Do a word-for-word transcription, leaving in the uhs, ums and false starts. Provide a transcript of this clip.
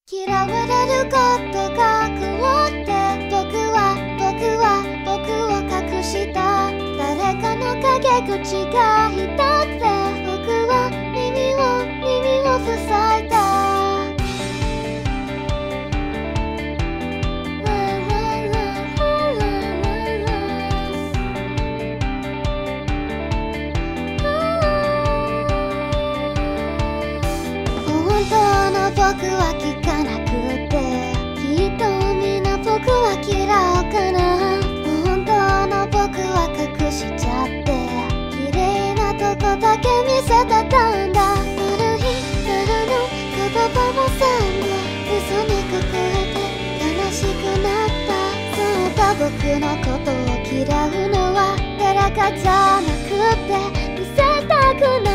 嫌われることが怖くて、僕は僕は僕を隠した。誰かの陰口が痛くて、僕は耳を耳を塞いだ。本当の僕は聞かなくて、きっとみんな僕は嫌うかな。本当の僕は隠しちゃって、綺麗なとこだけ見せてたんだ。ある日からの言葉も全部嘘に隠れて悲しくなった。そうだ、僕のことを嫌うのは誰かじゃなくて、見せたくない